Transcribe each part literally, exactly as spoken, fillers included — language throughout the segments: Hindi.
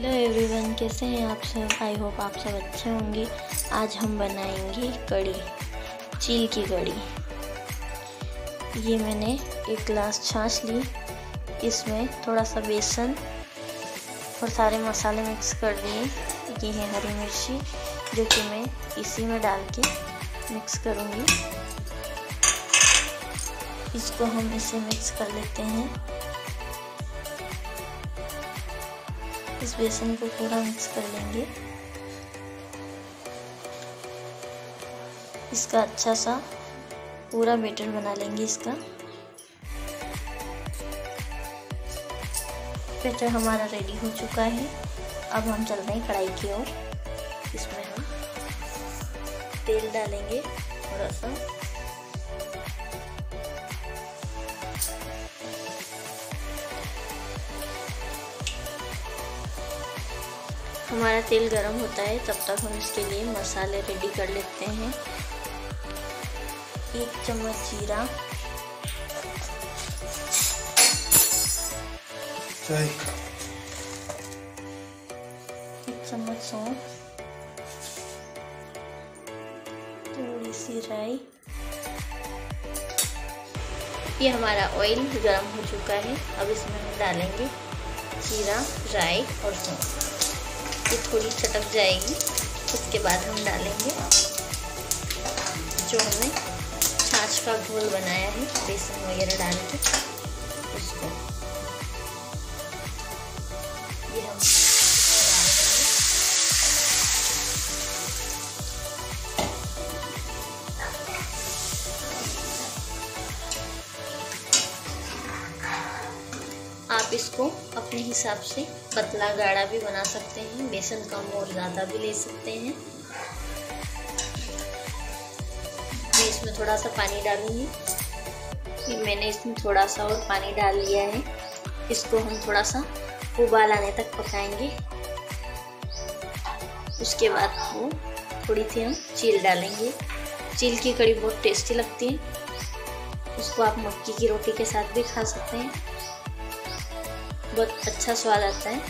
हेलो एवरीवन, कैसे हैं आप सब। आई होप आप सब अच्छे होंगे। आज हम बनाएंगे कड़ी, चील की कड़ी। ये मैंने एक गिलास छाछ ली, इसमें थोड़ा सा बेसन और सारे मसाले मिक्स कर दिए। ये है हरी मिर्ची, जो कि मैं इसी में डाल के मिक्स करूँगी। इसको हम इसे मिक्स कर लेते हैं। इस बेसन को पूरा मिक्स कर लेंगे। इसका अच्छा सा पूरा बैटर बना लेंगे। इसका बैटर हमारा रेडी हो चुका है। अब हम चल रहे हैं कढ़ाई की ओर। इसमें हम तेल डालेंगे थोड़ा सा। हमारा तेल गरम होता है, तब तक हम इसके लिए मसाले रेडी कर लेते हैं। एक चम्मच जीरा, एक चम्मच सौंफ, थोड़ी सी राई। ये हमारा ऑयल गरम हो चुका है। अब इसमें हम डालेंगे जीरा, राई और सौंफ। ये थोड़ी चटक जाएगी, उसके बाद हम डालेंगे जो हमने छाछ का घोल बनाया है, बेसन वगैरह डाल के उसको ये हम आप इसको अपने हिसाब से पतला गाढ़ा भी बना सकते हैं, बेसन कम और ज़्यादा भी ले सकते हैं। मैं इसमें थोड़ा सा पानी डालूंगी। फिर मैंने इसमें थोड़ा सा और पानी डाल लिया है। इसको हम थोड़ा सा उबाल आने तक पकाएंगे। उसके बाद वो थोड़ी सी हम चील डालेंगे। चील की कड़ी बहुत टेस्टी लगती है। उसको आप मक्की की रोटी के साथ भी खा सकते हैं, बहुत अच्छा स्वाद आता है।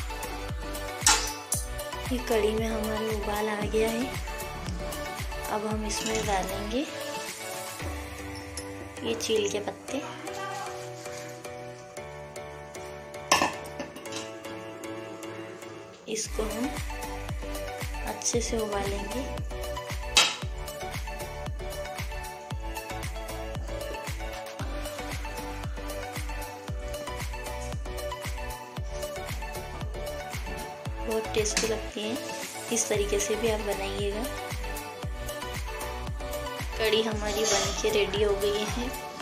ये कड़ी में हमारे उबाल आ गया है। अब हम इसमें डालेंगे ये चील के पत्ते। इसको हम अच्छे से उबालेंगे। बहुत टेस्टी लगती हैं। इस तरीके से भी आप बनाइएगा। कड़ी हमारी बन के रेडी हो गई है।